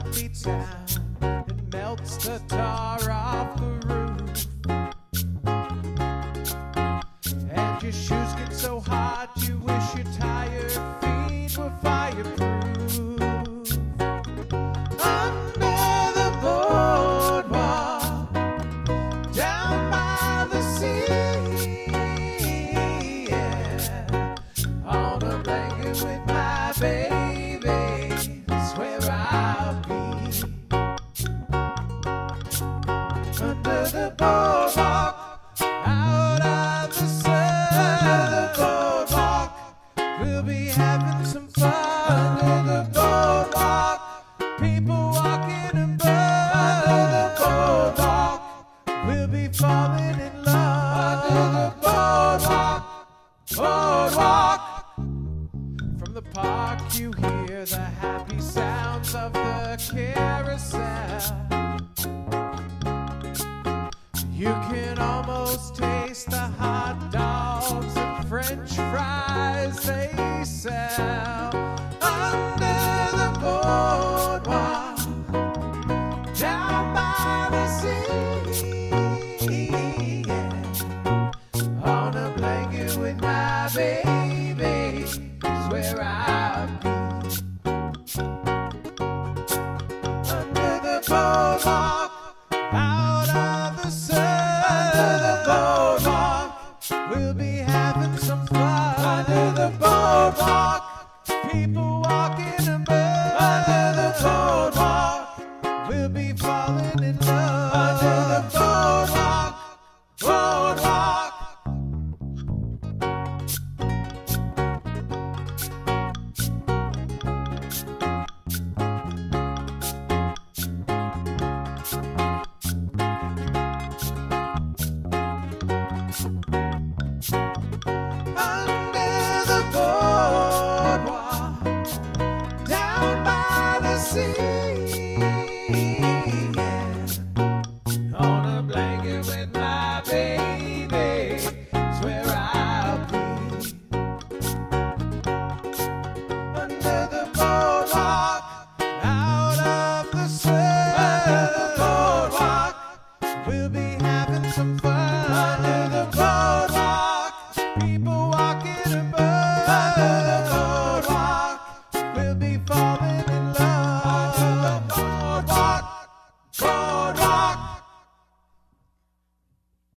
heartbeat sound. It melts the tar off the roof. And your shoes get so hot you wish your tired feet were fireproof. Under the boardwalk, down by the sea, yeah. On a blanket with my baby, that's where I'll be. Under the boardwalk, out of the sun. Under the boardwalk, we'll be having some fun. Under the boardwalk, people walking above. Under the boardwalk, we'll be falling in love. Under the boardwalk, boardwalk. From the park you hear the happy sounds of the carousel. You can almost taste the hot dogs and French fries they sell. Under the boardwalk, down by the sea, yeah. On a blanket with my baby, is where I'll be. Under the boardwalk, out of the sun. Under the boardwalk, we'll be having some fun. Under the boardwalk, people walking above. Under the boardwalk, we'll be falling in love. Under the boardwalk, boardwalk. Under the boardwalk, down by the sea, yeah. On a blanket with my baby, is where I'll be. Under the boardwalk, out of the sun. Under the boardwalk, we'll be having some fun. Under the boardwalk, people walking above. Under the